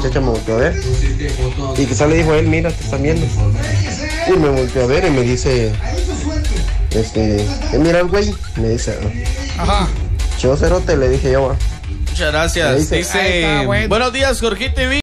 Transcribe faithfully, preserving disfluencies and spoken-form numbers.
muchacha me volteó a ver. Y quizá le dijo a él, mira, te están viendo. Y me volteó a ver y me dice, este, ¿qué mira el güey? Me dice, ajá. Cheo cerote, le dije yo. Muchas gracias. Dice, Dice, bueno. Buenos días, Jorge T V.